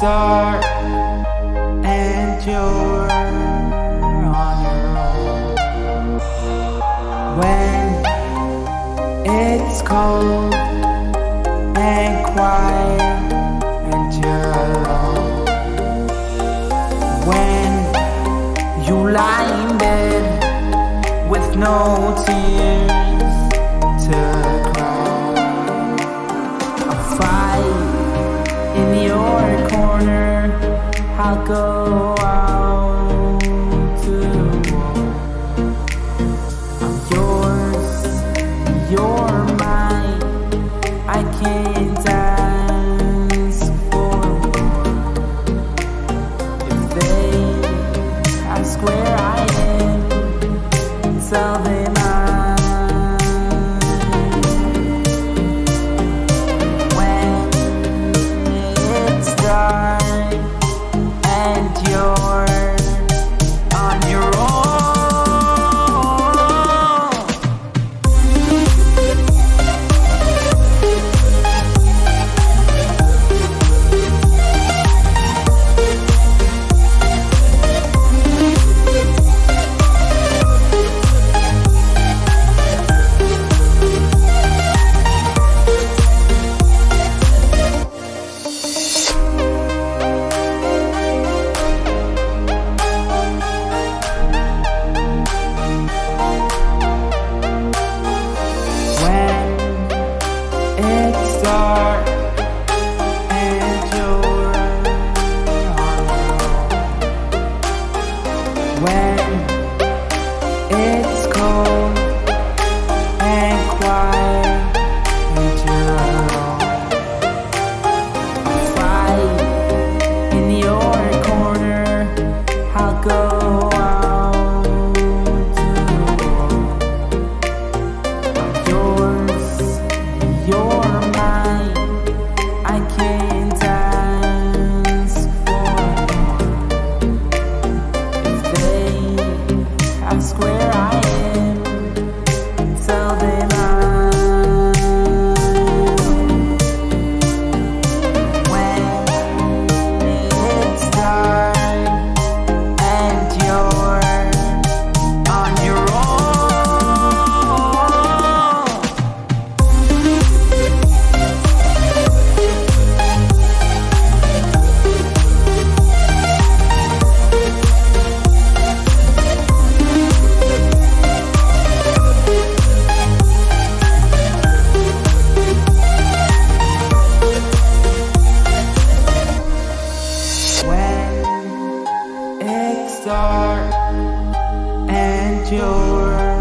dark and you're on your own, when it's cold and quiet and you're alone, when you lie in bed with no tears to cry, I'll fight in your corner, I'll go out to war. I'm yours, you're mine, I can't ask for more. If they ask where I am, tell them I'm dark and you're on your own, when it's cold and quiet and you're alone, I'll fight in your corner, I'll go out to war. I'm yours, you're mine, I can't ask for more. If they ask where I am, tell them when it's dark and you're on your own. When it's dark and you're